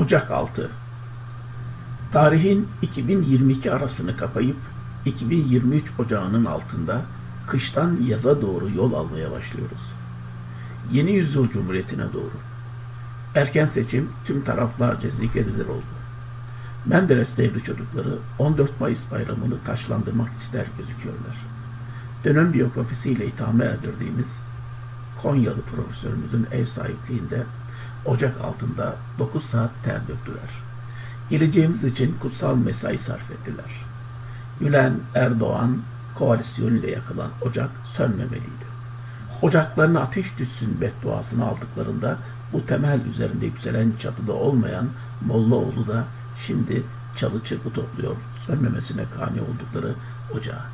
Ocak 6. Tarihin 2022 arasını kapayıp 2023 ocağının altında kıştan yaza doğru yol almaya başlıyoruz. Yeni yüzyıl cumhuriyetine doğru. Erken seçim tüm taraflarca zikredilir oldu. Menderes devri çocukları 14 Mayıs bayramını taçlandırmak ister gözüküyorlar. Dönem biyografisiyle ithame erdirdiğimiz Konyalı profesörümüzün ev sahipliğinde Ocak altında 9 saat ter döktüler. Geleceğimiz için kutsal mesai sarf ettiler. Gülen, Erdoğan koalisyonuyla yakılan ocak sönmemeliydi. Ocaklarına ateş düşsün bedduasını aldıklarında bu temel üzerinde yükselen çatıda olmayan Mollaoğlu da şimdi çalı çırpı topluyor sönmemesine kani oldukları ocağa.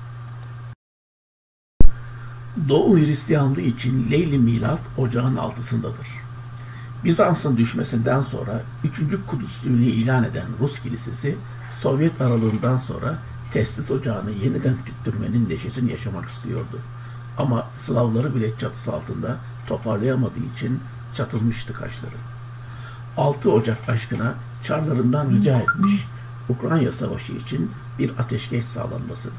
Doğu Hristiyanlığı için Leyli Milad ocağın altısındadır. Bizans'ın düşmesinden sonra 3. Kuduslüğünü ilan eden Rus Kilisesi, Sovyet aralığından sonra testis ocağını yeniden tüttürmenin neşesini yaşamak istiyordu. Ama Slavları bile çatısı altında toparlayamadığı için çatılmıştı kaşları. 6 Ocak aşkına çarlarından rica etmiş Ukrayna Savaşı için bir ateşkes sağlanmasını.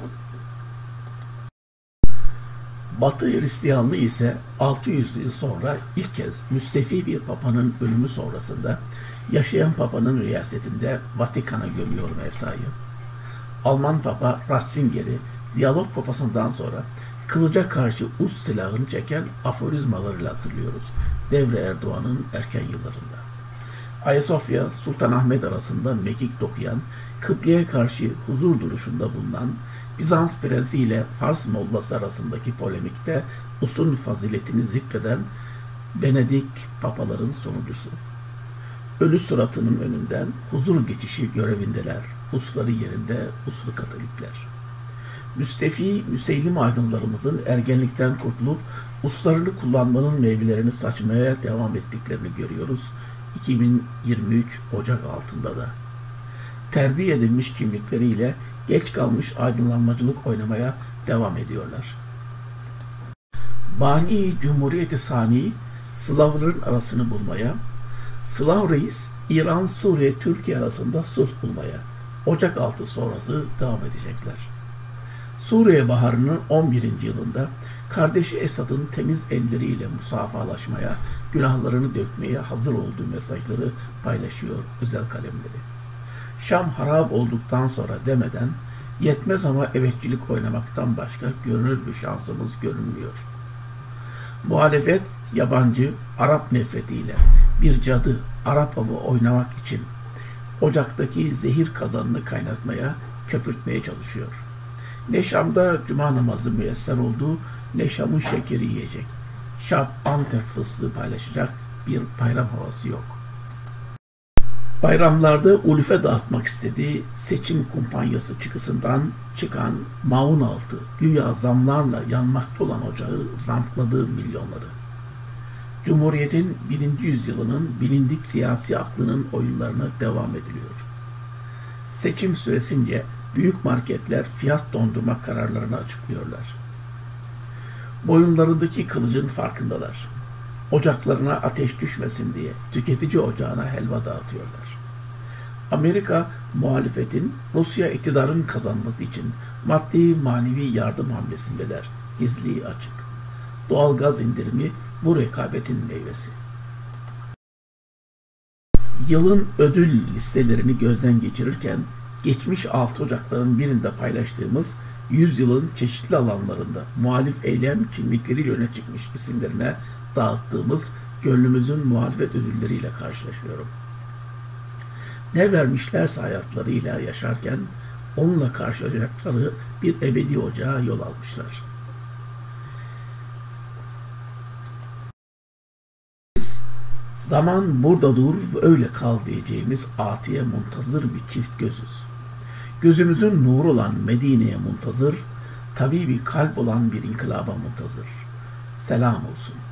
Batı Hristiyanlığı ise 600 yıl sonra ilk kez müstefi bir papanın ölümü sonrasında yaşayan papanın riyasetinde Vatikan'a gömüyor meftayı. Alman papa Ratzinger'i diyalog papasından sonra kılıca karşı us silahını çeken aforizmalarıyla hatırlıyoruz Devre Erdoğan'ın erken yıllarında. Ayasofya Sultanahmet arasında mekik dokuyan, kıbleye karşı huzur duruşunda bulunan Bizans prensi ile Fars mollası arasındaki polemikte usun faziletini zikreden Benedik papaların sonuncusu. Ölü suratının önünden huzur geçişi görevindeler, usları yerinde uslu Katolikler. Müstefi Müseylim aydınlarımızın ergenlikten kurtulup uslarını kullanmanın meyvelerini saçmaya devam ettiklerini görüyoruz 2023 Ocak altında da. Terbiye edilmiş kimlikleriyle geç kalmış aydınlanmacılık oynamaya devam ediyorlar. Bani Cumhuriyeti Sani Slavların arasını bulmaya, Slav reis İran, Suriye, Türkiye arasında sulh bulmaya, Ocak 6 sonrası devam edecekler. Suriye Baharı'nın 11. yılında kardeşi Esad'ın temiz elleriyle musafahalaşmaya, günahlarını dökmeye hazır olduğu mesajları paylaşıyor özel kalemleri. Şam harap olduktan sonra demeden yetmez ama evetçilik oynamaktan başka görünür bir şansımız görünmüyor. Muhalefet yabancı Arap nefretiyle bir cadı Arap avı oynamak için Ocak'taki zehir kazanını kaynatmaya, köpürtmeye çalışıyor. Ne Şam'da cuma namazı müyesser olduğu, ne Şam'ın şekeri yiyecek. Şam Antep fıstığı paylaşacak bir bayram havası yok. Bayramlarda ulufe dağıtmak istediği seçim kumpanyası çıkısından çıkan maun altı, güya zamlarla yanmakta olan ocağı zamkladığı milyonları. Cumhuriyetin 1. yüzyılının bilindik siyasi aklının oyunlarına devam ediliyor. Seçim süresince büyük marketler fiyat dondurma kararlarını açıklıyorlar. Boyunlarındaki kılıcın farkındalar. Ocaklarına ateş düşmesin diye tüketici ocağına helva dağıtıyorlar. Amerika muhalefetin Rusya iktidarın kazanması için maddi manevi yardım hamlesindeler. Gizli açık. Doğal gaz indirimi bu rekabetin meyvesi. Yılın ödül listelerini gözden geçirirken geçmiş 6 Ocakların birinde paylaştığımız 100 yılın çeşitli alanlarında muhalif eylem kimlikleriyle öne çıkmış isimlerine dağıttığımız gönlümüzün muhalefet ödülleriyle karşılaşıyorum. Ne vermişlerse hayatlarıyla yaşarken onunla karşılaşacakları bir ebedi ocağa yol almışlar. Zaman burada dur ve öyle kal diyeceğimiz atiye muntazır bir çift gözüz. Gözümüzün nuru olan Medine'ye muntazır, tabii bir kalp olan bir inkılaba muntazır. Selam olsun.